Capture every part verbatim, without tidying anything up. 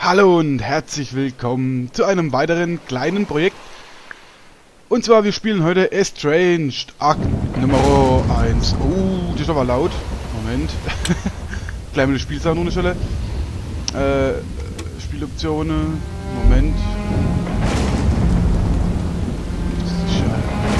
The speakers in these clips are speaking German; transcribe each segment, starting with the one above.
Hallo und herzlich willkommen zu einem weiteren kleinen Projekt. Und zwar, wir spielen heute Estranged Akt Nummer eins. Oh, das ist aber laut. Moment. Gleich mal das Spielsachen ohne Stelle. Äh, Spieloptionen. Moment. Das ist ja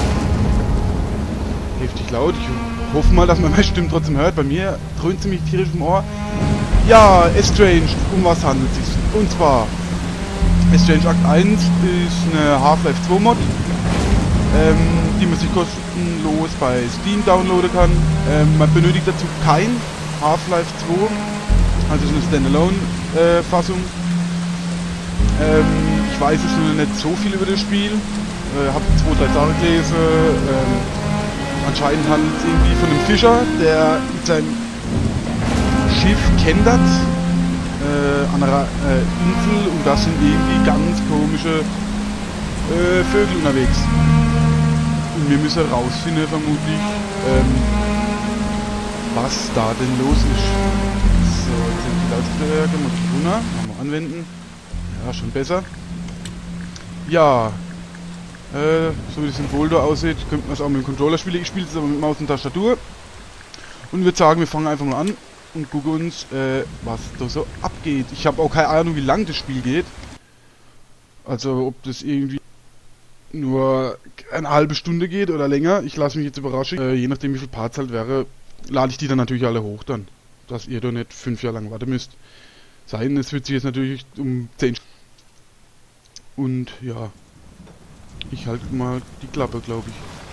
heftig laut. Ich hoffe mal, dass man meine Stimme trotzdem hört. Bei mir dröhnt ziemlich tierisch im Ohr. Ja, Estranged, um was handelt es sich? Und zwar, Estranged Akt eins ist eine Half-Life zwei Mod, ähm, die man sich kostenlos bei Steam downloaden kann. Ähm, man benötigt dazu kein Half-Life zwei, also eine Standalone-Fassung. Äh, ähm, ich weiß jetzt nur nicht so viel über das Spiel, äh, habe zwei, drei Sachen gelesen. Ähm, anscheinend handelt es irgendwie von einem Fischer, der mit seinem Schiff kentert äh, an einer äh, Insel, und da sind irgendwie ganz komische äh, Vögel unterwegs. Und wir müssen rausfinden vermutlich, ähm, was da denn los ist. So, jetzt sind die Lautsprecher, muss ich runter, machen wir anwenden. Ja, schon besser. Ja, äh, so wie das Symbol da aussieht, könnte man es auch mit dem Controller spielen. Ich spiele es aber mit Maus und Tastatur. Und ich würde sagen, wir fangen einfach mal an und gucken uns, äh, was da so abgeht. Ich habe auch keine Ahnung, wie lang das Spiel geht. Also, ob das irgendwie nur eine halbe Stunde geht oder länger. Ich lasse mich jetzt überraschen. Äh, je nachdem, wie viel Parts halt wäre, lade ich die dann natürlich alle hoch dann. Dass ihr da nicht fünf Jahre lang warten müsst. Sein, es wird sich jetzt natürlich um zehn Stunden. Und ja, ich halte mal die Klappe, glaube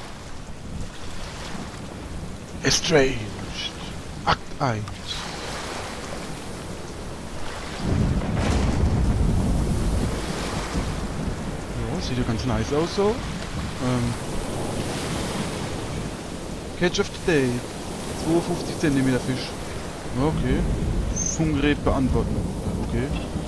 ich. Estranged Akt eins. Ja, sieht ja ganz nice aus so. Ähm, Catch of the Day. zweiundfünfzig Zentimeter Fisch. Okay. Funkgerät beantworten. Okay.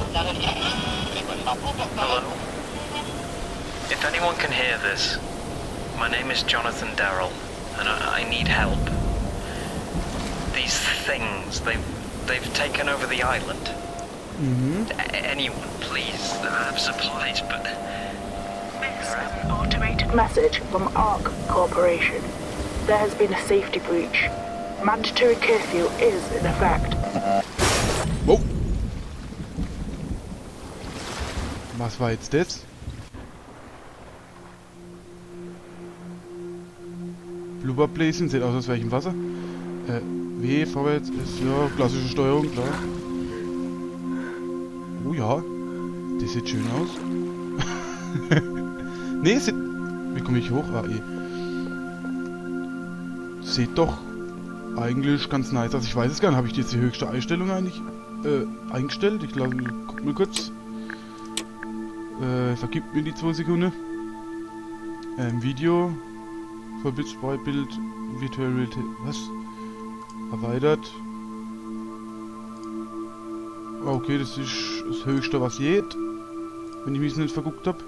Hello. If anyone can hear this, my name is Jonathan Darrell, and I, I need help. These things, they've, they've taken over the island. Mhm. A- anyone, please. I have supplies, but... Automated message from ARC Corporation. There has been a safety breach. Mandatory curfew is in effect. Wow. Was war jetzt das? Blubberblazing, sieht aus, als wäre ich im Wasser. Äh, W, vorwärts ist ja klassische Steuerung, klar. Oh ja, das sieht schön aus. Ne, sieht... Wie komme ich hoch? Ah, eh. Sieht doch eigentlich ganz nice aus. Ich weiß es gar nicht, habe ich jetzt die höchste Einstellung eigentlich äh, eingestellt? Ich glaube, guck mal kurz. Äh, vergibt mir die zwei Sekunden. Ähm, Video. Vollbild, Sprite-Bild, Virtual Reality. Was? Erweitert. Okay, das ist das höchste, was geht. Wenn ich mich nicht verguckt habe.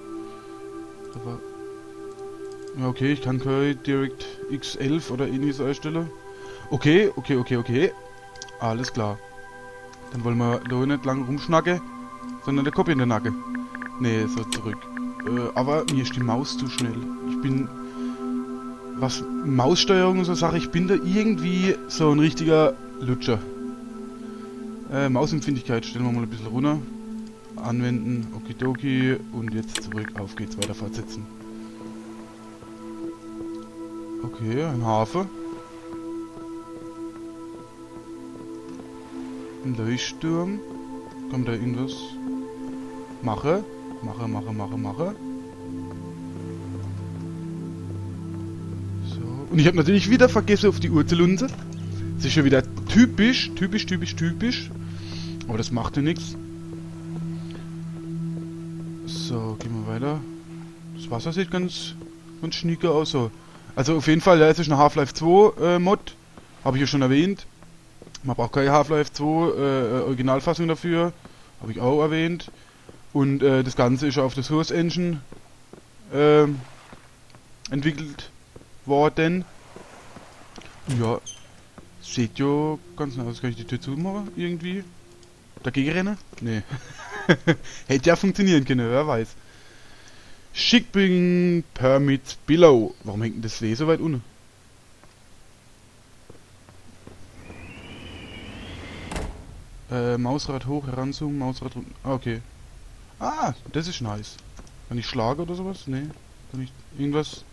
Ja, okay, ich kann kein DirectX elf oder ähnliches einstellen. Okay, okay, okay, okay. Alles klar. Dann wollen wir da nicht lang rumschnacken, sondern der Kopf in der Nacke. Nee, so zurück. Äh, aber mir ist die Maus zu schnell. Ich bin... Was Maussteuerung und so Sache, ich bin da irgendwie so ein richtiger Lutscher. Äh, Mausempfindlichkeit stellen wir mal ein bisschen runter. Anwenden, okidoki, und jetzt zurück, auf geht's, weiter fortsetzen. Okay, ein Hafen. Ein Leuchtturm. Kommt da irgendwas? Mache, mache, mache, mache, mache. Und ich habe natürlich wieder vergessen, auf die Uhr zu lunzen. Das ist schon wieder typisch, typisch, typisch, typisch. Aber das macht ja nichts. So, gehen wir weiter. Das Wasser sieht ganz, ganz schnieke aus. So. Also auf jeden Fall, ja, es ist eine Half-Life zwei äh, Mod. Habe ich ja schon erwähnt. Man braucht keine Half-Life zwei äh, Originalfassung dafür. Habe ich auch erwähnt. Und äh, das Ganze ist auf der Source Engine äh, entwickelt worden. Ja, sieht ja ganz nice aus. Kann ich die Tür zumachen irgendwie? Dagegen rennen? Nee. Hätte ja funktionieren können, wer weiß. Shipping Permit below. Warum hängt denn das Lee so weit unten? Äh, Mausrad hoch, heranzoomen, Mausrad runter. Ah, okay. Ah, das ist nice. Kann ich schlagen oder sowas? Nee. Kann ich irgendwas...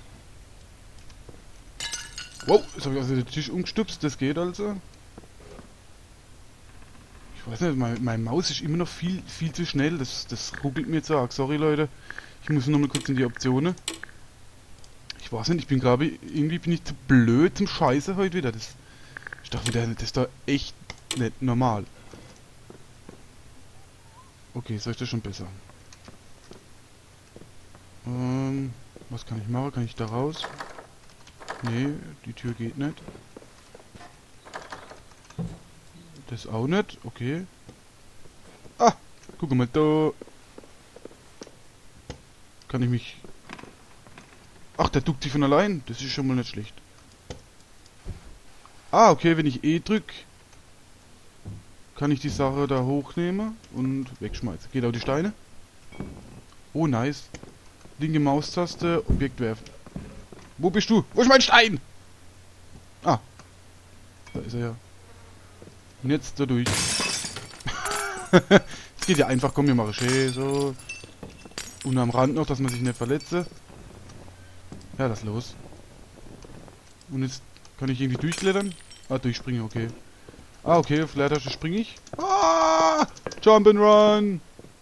Wow, jetzt habe ich also den Tisch umgestupst. Das geht also. Ich weiß nicht, mein, mein Maus ist immer noch viel, viel zu schnell. Das, das ruckelt mir zu arg. Sorry, Leute. Ich muss noch mal kurz in die Optionen. Ich weiß nicht, ich bin glaube ich... Irgendwie bin ich zu blöd zum Scheiße heute wieder. Das ist doch wieder... Das ist doch echt nicht normal. Okay, so ist das schon besser. Ähm... Was kann ich machen? Kann ich da raus? Nee, die Tür geht nicht. Das auch nicht, okay. Ah, guck mal da. Kann ich mich... Ach, der duckt sich von allein. Das ist schon mal nicht schlecht. Ah, okay, wenn ich E drück, kann ich die Sache da hochnehmen und wegschmeißen. Geht auch die Steine. Oh, nice. Linke Maustaste, Objekt werfen. Wo bist du? Wo ist mein Stein? Ah. Da ist er ja. Und jetzt da durch. Es geht ja einfach, komm, wir machen schön, so. Und am Rand noch, dass man sich nicht verletze. Ja, das ist los. Und jetzt kann ich irgendwie durchklettern? Ah, durchspringen, okay. Ah, okay, auf Leertasche springe ich. Ah! Jump and run!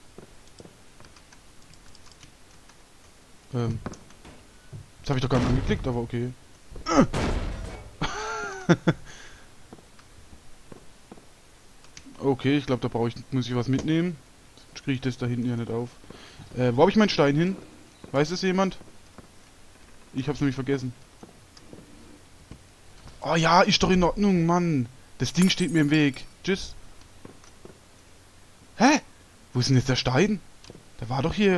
Ähm. Das habe ich doch gar nicht angeklickt, aber okay. Okay, ich glaube, da brauche ich, muss ich was mitnehmen. Sonst kriege ich das da hinten ja nicht auf. Äh, wo habe ich meinen Stein hin? Weiß es jemand? Ich hab's nämlich vergessen. Oh ja, ist doch in Ordnung, Mann. Das Ding steht mir im Weg. Tschüss. Hä? Wo ist denn jetzt der Stein? Der war doch hier.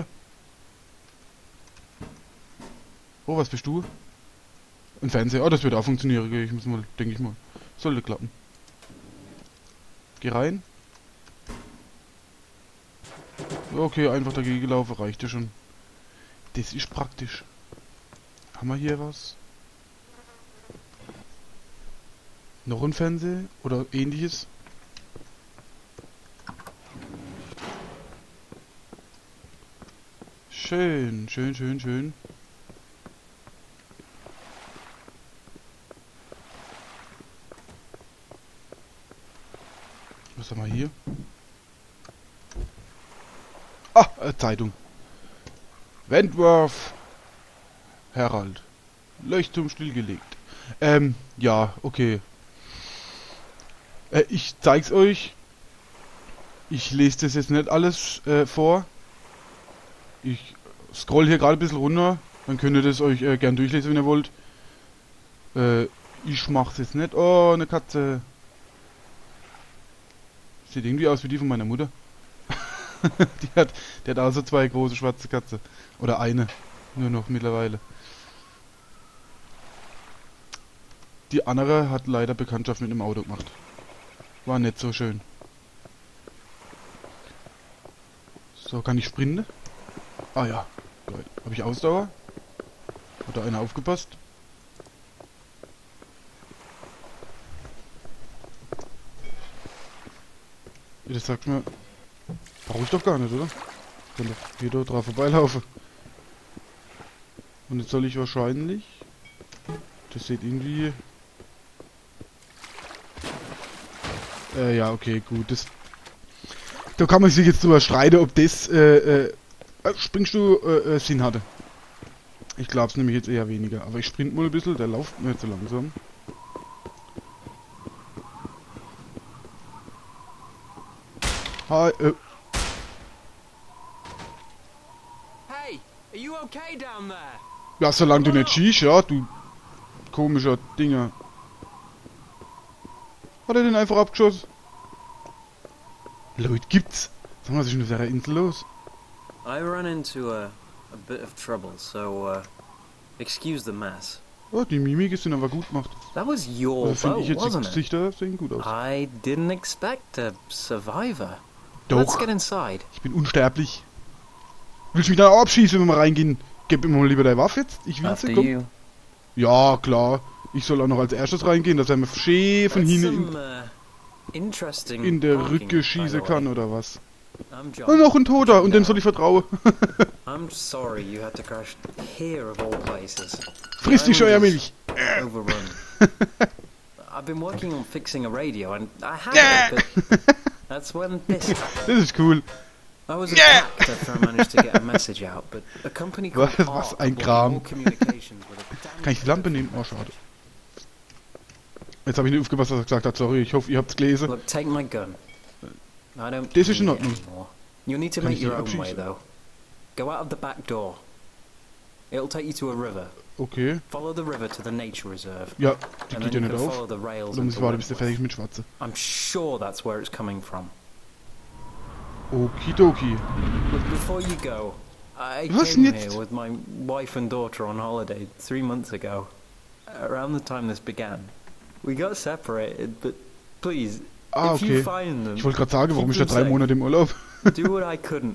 Oh, was bist du? Ein Fernseher. Oh, das wird auch funktionieren. Ich muss mal, denke ich mal. Sollte klappen. Geh rein. Okay, einfach dagegen gelaufen. Reicht ja schon. Das ist praktisch. Haben wir hier was? Noch ein Fernseher? Oder ähnliches? Schön, schön, schön, schön. Was haben wir hier? Ah, äh, Zeitung. Wentworth Herald. Leuchtturm stillgelegt. Ähm, ja, okay. Äh, ich zeig's euch. Ich lese das jetzt nicht alles äh, vor. Ich scroll hier gerade ein bisschen runter. Dann könnt ihr das euch äh, gern durchlesen, wenn ihr wollt. Äh, ich mach's jetzt nicht. Oh, eine Katze. Sieht irgendwie aus wie die von meiner Mutter. die hat, die hat also zwei große schwarze Katze. Oder eine. Nur noch mittlerweile. Die andere hat leider Bekanntschaft mit einem Auto gemacht. War nicht so schön. So, kann ich sprinten? Ah ja, geil. Habe ich Ausdauer? Hat da einer aufgepasst? Das sagt mir... Brauche ich doch gar nicht, oder? Ich kann doch hier drauf vorbeilaufen. Und jetzt soll ich wahrscheinlich... Das sieht irgendwie... Äh, ja, okay, gut. Das... Da kann man sich jetzt drüber streiten, ob das, äh, äh... Springst du, äh, äh, Sinn hatte. Ich glaube es nämlich jetzt eher weniger. Aber ich sprint mal ein bisschen, der läuft mir zu langsam. Hi, äh... Hey, are you okay down there? Ja, solange du nicht schießt, ja, du komischer Dinger. Hat er den einfach abgeschossen? Leute, gibt's? Sag mal, was ist denn auf der Insel los? I run into a, a bit of trouble, so uh, excuse the mess. Oh, die Mimik sind aber gut gemacht. That was your Also finde boat, ich jetzt die wasn't it? Gesichter sehen gut aus. I didn't expect a survivor. Let's Doch, get inside. ich bin unsterblich. Willst du mich dann auch abschießen, wenn wir reingehen? Gib mir mal lieber deine Waffe jetzt. Ich will After sie, komm. you. Ja, klar. Ich soll auch noch als erstes reingehen, dass er mir schön von That's hinten some, uh, interesting in, in der parking, Rücke by schießen the way. kann, oder was? I'm John. Und noch ein Toter, und dem soll ich vertrauen. I'm sorry you had to crash here of all places. Friss die The island Scheuermilch! is Overrun. I've been working on fixing a radio and I had it, but that's when this happened. Das ist cool. I was attacked after I managed to get a message out, but a company called Was- was Arc ein blocked Kram. all communications with a Kann ich die Lampe nehmen? Oh, schade. Jetzt habe ich nicht aufgepasst, was er gesagt hat. Sorry, ich hoffe, ihr habt's gelesen. Look, take my gun. I don't Das ist in need it Ordnung. anymore. You'll need to Kann make ich your nicht own way abschießen? though. Go out of the back door. It'll take you to a river. Okay. Follow the river to the nature reserve. Ja, die And geht then ja you nicht can auf. follow the rails Oder muss ich into warten, bis der Wentworth. fertig mit Schwarze? I'm sure that's where it's coming from. Okidoki. But before you go, I Was came denn jetzt? here with my wife and daughter on holiday three months ago. Around the time this began. We got separated, but please, Ah, if you okay. find them, Ich wollte gerade sagen, warum keep ist der them drei safe. Monate im Urlaub? Do what I couldn't.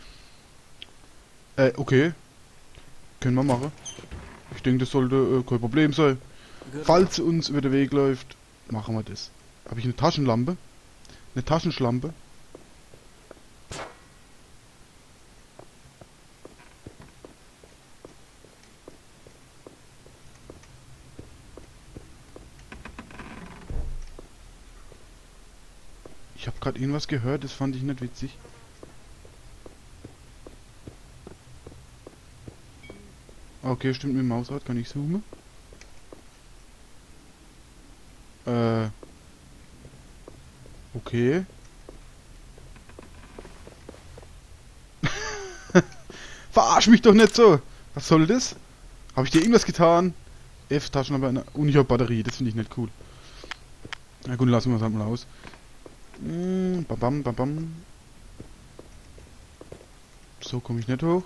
Äh, okay. Können wir machen. Ich denke, das sollte äh, kein Problem sein. Good. Falls uns über den Weg läuft, machen wir das. Habe ich eine Taschenlampe? Eine Taschenschlampe? Ich habe gerade irgendwas gehört, das fand ich nicht witzig. Okay, stimmt, mit dem Mausrad kann ich zoomen. Äh. Okay. Verarsch mich doch nicht so! Was soll das? Habe ich dir irgendwas getan? F-Taschenlampe und ich habe Batterie, das finde ich nicht cool. Na gut, lassen wir es halt mal aus. Mm, bam, bam, bam, bam. So komme ich nicht hoch.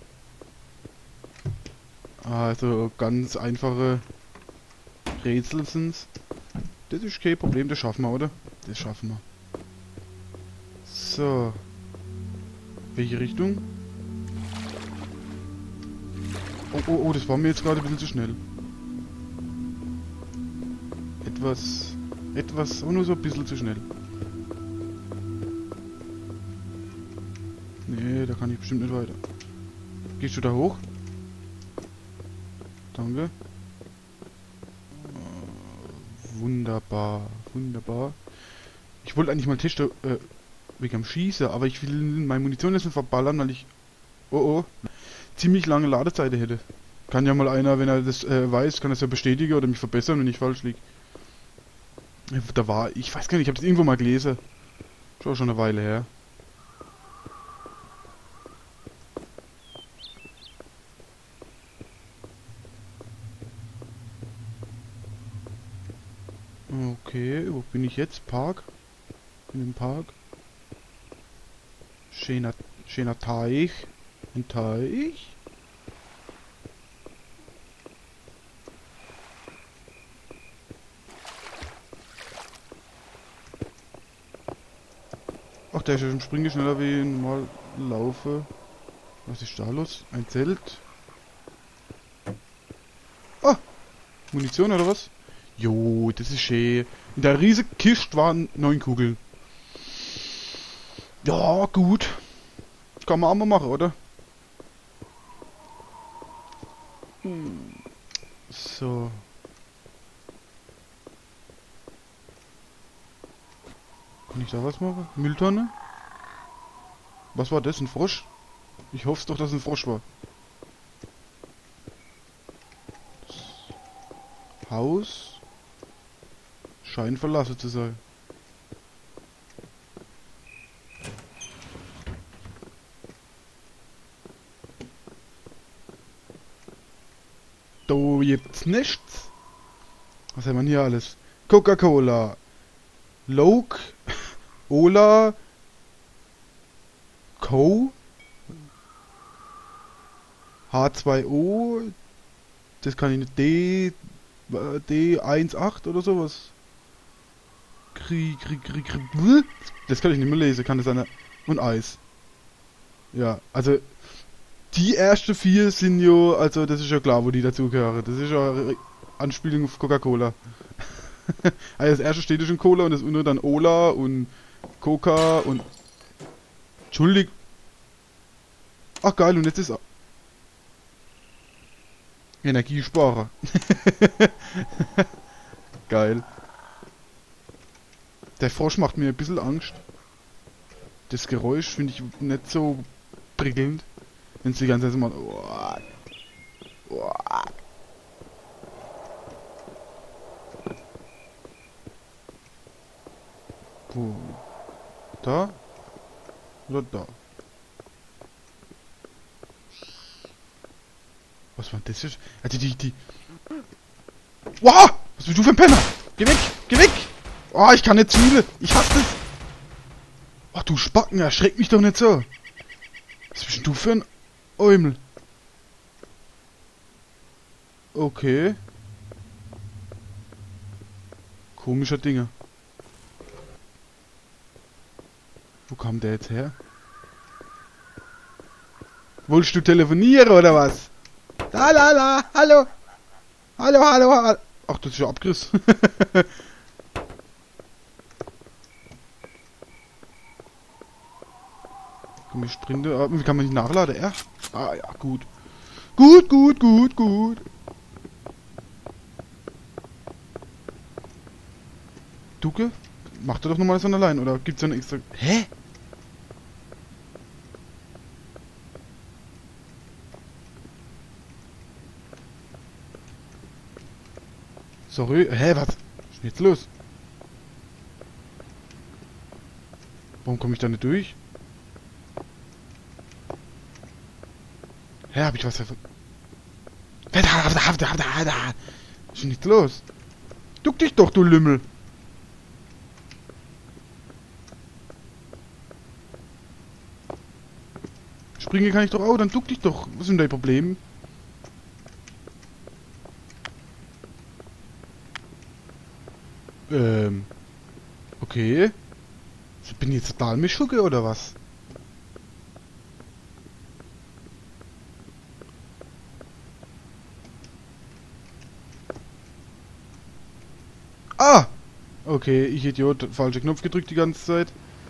Also ganz einfache Rätsel sind's. Das ist kein Problem, das schaffen wir, oder? Das schaffen wir. So. Welche Richtung? Oh, oh, oh, das war mir jetzt gerade ein bisschen zu schnell. Etwas... Etwas... Oh, nur so ein bisschen zu schnell. Nee, da kann ich bestimmt nicht weiter. Gehst du da hoch? Danke. Äh, wunderbar, wunderbar. Ich wollte eigentlich mal testen, äh, wegen am Schießen, aber ich will meine Munition jetzt nicht verballern, weil ich, oh oh, ziemlich lange Ladezeit hätte. Kann ja mal einer, wenn er das äh, weiß, kann das ja bestätigen oder mich verbessern, wenn ich falsch liege. Da war, ich weiß gar nicht, ich habe das irgendwo mal gelesen. Schon schon eine Weile her. Okay, wo bin ich jetzt? Park? In dem Park. Schöner, schöner Teich. Ein Teich. Ach, der ist ja schon springe schneller wie normal laufe. Was ist da los? Ein Zelt. Ah! Munition oder was? Jo, das ist schön. In der riesigen Kiste waren neun Kugeln. Ja, gut. Kann man auch mal machen, oder? So. Kann ich da was machen? Mülltonne? Was war das? Ein Frosch? Ich hoffe doch, dass es ein Frosch war. Haus scheint verlassen zu sein. Da gibt's nichts. Was haben wir hier alles? Coca-Cola, Loke, Ola, Co, H zwei O, das kann ich nicht, D, D achtzehn oder sowas. Krieg, Krieg, Krieg, Krieg, das kann ich nicht mehr lesen, kann das eine und Eis. Ja, also die ersten vier sind ja, also das ist ja klar, wo die dazugehören. Das ist ja eine Anspielung auf Coca-Cola. Also das erste steht ja schon Cola und das untere dann Ola und Coca und... Entschuldigung. Ach geil, und jetzt ist... Energiesparer. Geil. Der Frosch macht mir ein bisschen Angst. Das Geräusch finde ich nicht so prickelnd. Wenn es die ganze Zeit so macht. Wo? Da? Oder da? Was war das jetzt? Also die, die... Wow! Was bist du für ein Penner? Geh weg! Geh weg! Oh, ich kann nicht zielen! Ich hasse das! Ach du Spacken, erschreck mich doch nicht so! Was bist denn du für ein Eumel? Okay. Komischer Dinge. Wo kam der jetzt her? Wolltest du telefonieren oder was? La la la, hallo! Hallo, hallo, hallo! Ach, das ist ja Abgriss. Komm, ich sprinte. Wie kann man nicht nachladen? R? Ah ja, gut. Gut, gut, gut, gut. Duke? Macht er doch nochmal das von allein, oder gibt's da eine extra... Hä? Sorry, hä, was? Was ist denn jetzt los? Warum komme ich da nicht durch? Hä, hab ich was verfolgt? Was ist denn jetzt los? Duck dich doch, du Lümmel! Springen kann ich doch auch, dann duck dich doch. Was ist denn dein Problem? Ähm. Okay. Bin ich jetzt total Mischugge oder was? Ah! Okay, ich Idiot, falscher Knopf gedrückt die ganze Zeit.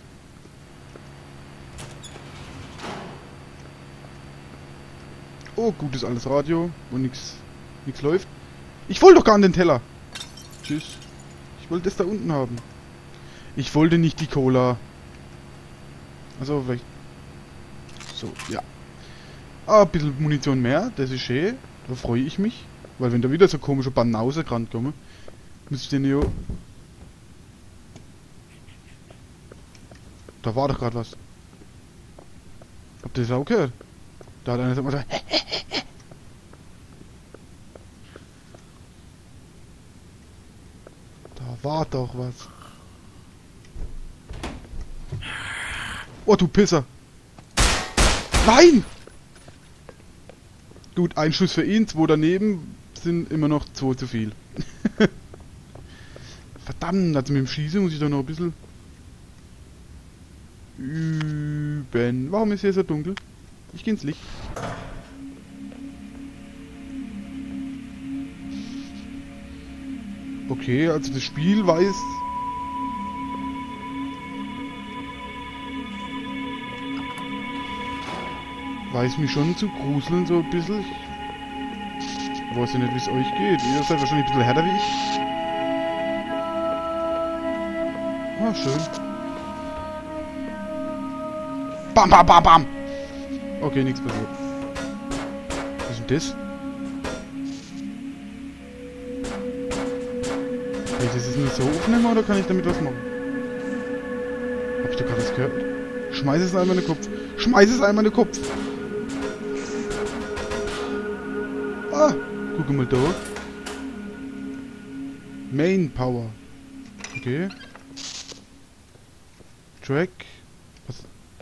Oh, gutes alles Radio, wo nix, nix läuft. Ich wollte doch gar an den Teller. Tschüss. Ich wollte das da unten haben. Ich wollte nicht die Cola. Also vielleicht... So, ja. Ah, ein bisschen Munition mehr, das ist schön. Da freue ich mich. Weil wenn da wieder so komische Banause dran kommen, müsste ich den ja... Da war doch gerade was. Habt ihr das auch gehört? Da hat einer so... Da war doch was. Oh, du Pisser. Nein! Gut, ein Schuss für ihn, zwei daneben sind immer noch zwei zu viel. Verdammt, also mit dem Schießen muss ich doch noch ein bisschen üben. Warum ist hier so dunkel? Ich geh ins Licht. Okay, also das Spiel weiß... weiß mich schon zu gruseln, so ein bisschen. Ich weiß ja nicht, wie es euch geht. Ihr seid wahrscheinlich ein bisschen härter wie ich. Ah, schön. Bam, bam, bam, bam! Okay, nichts passiert. Was ist denn das? Kann ich das jetzt nicht so aufnehmen oder kann ich damit was machen? Hab ich da gerade was gehört? Schmeiß es einmal in den Kopf. Schmeiß es einmal in den Kopf. Ah, guck mal da. Main Power. Okay. Track. Was?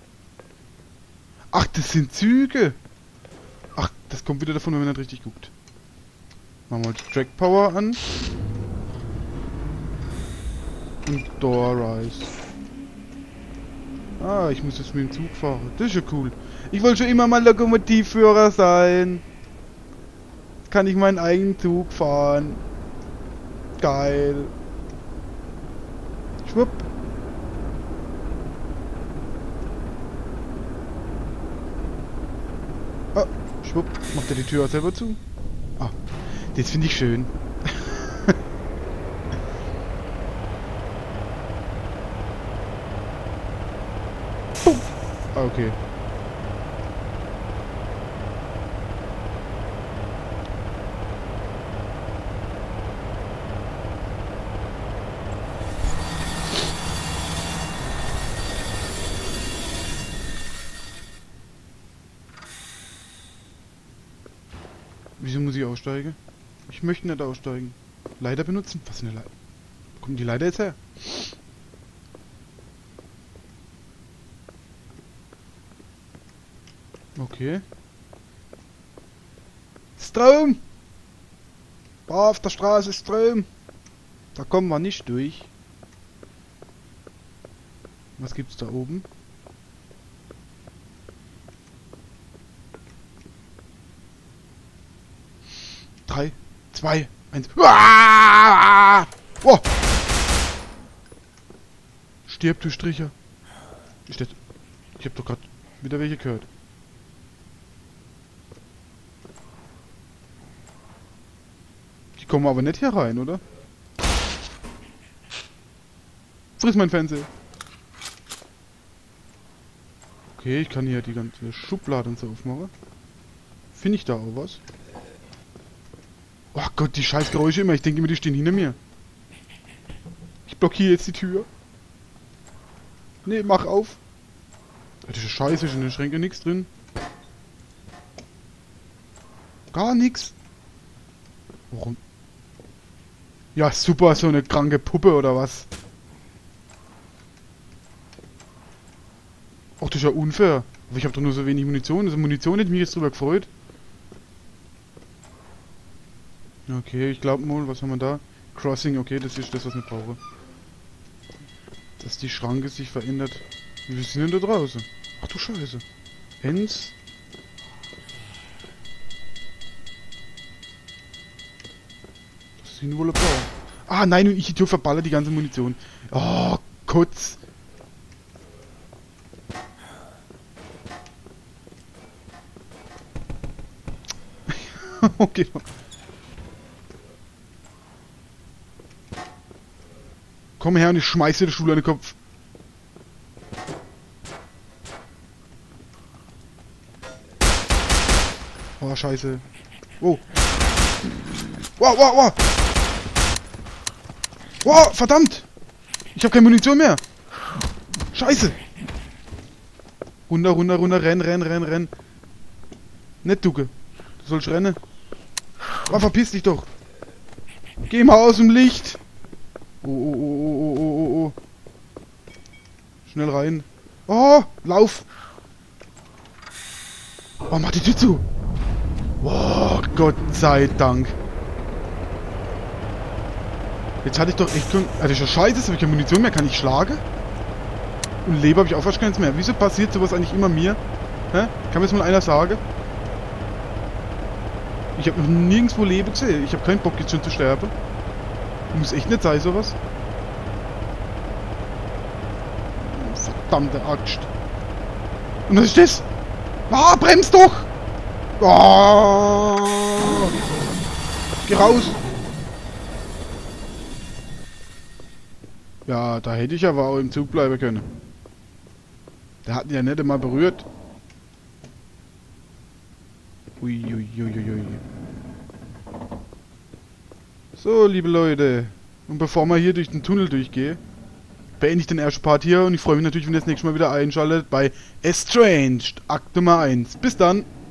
Ach, das sind Züge. Ach, das kommt wieder davon, wenn man nicht richtig guckt. Machen wir mal Track Power an. Und Door Rise. Ah, ich muss jetzt mit dem Zug fahren. Das ist ja cool. Ich wollte schon immer mal Lokomotivführer sein. Jetzt kann ich meinen eigenen Zug fahren. Geil. Schwupp. Ah, schwupp. Macht er die Tür auch selber zu? Ah, das finde ich schön. Ah, okay. Wieso muss ich aussteigen? Ich möchte nicht aussteigen. Leiter benutzen? Was ist eine Leiter? Wo kommt die Leiter jetzt her? Okay. Strom! Boah, auf der Straße ist Strom! Da kommen wir nicht durch. Was gibt's da oben? Drei, zwei, eins. Uah! Oh! Stirb, du Stricher. Ich, ich hab doch gerade wieder welche gehört. Die kommen aber nicht hier rein, oder? Friss mein Fernseher. Okay, ich kann hier die ganze Schublade und so aufmachen. Finde ich da auch was? Oh Gott, die scheiß Geräusche immer. Ich denke immer, die stehen hinter mir. Ich blockiere jetzt die Tür. Nee, mach auf. Das ist scheiße, ist in den Schränken nichts drin. Gar nichts. Warum? Ja, super, so eine kranke Puppe oder was? Ach, das ist ja unfair. Aber ich habe doch nur so wenig Munition. Also Munition hätte mich jetzt drüber gefreut. Okay, ich glaube mal, was haben wir da? Crossing, okay, das ist das, was ich brauche. Dass die Schranke sich verändert. Wie viel sind denn da draußen? Ach du Scheiße. Hens. Das sind wohl ein paar. Ah nein, und ich die Tür verballer die ganze Munition. Oh, Kotz. Okay. Komm her und ich schmeiße dir die Schule an den Kopf. Oh, scheiße. Oh. Wow, wow, wow. Wow, verdammt. Ich habe keine Munition mehr. Scheiße. Runter, runter, runter. Renn, renn, renn, renn. Nicht ducke. Du sollst rennen. Oh, verpiss dich doch. Geh mal aus dem Licht. Oh, oh, oh, oh, oh, oh, oh. Schnell rein. Oh, lauf. Oh, mach die Tür zu. Oh, Gott sei Dank. Jetzt hatte ich doch echt... Also das ist ja scheiße, jetzt habe ich keine Munition mehr. Kann ich schlagen? Und Leber habe ich auch fast keins mehr. Wieso passiert sowas eigentlich immer mir? Hä? Kann mir jetzt mal einer sagen? Ich habe noch nirgendwo Leben gesehen. Ich habe keinen Bock jetzt schon zu sterben. Muss echt nicht sein, sowas. Verdammte Axt. Und was ist das? Ah, bremst doch! Oh! Geh raus! Ja, da hätte ich aber auch im Zug bleiben können. Der hat ihn ja nicht einmal berührt. Uiuiuiui. So, liebe Leute. Und bevor wir hier durch den Tunnel durchgehen, beende ich den ersten Part hier und ich freue mich natürlich, wenn ihr das nächste Mal wieder einschaltet bei Estranged, Akt Nummer eins. Bis dann!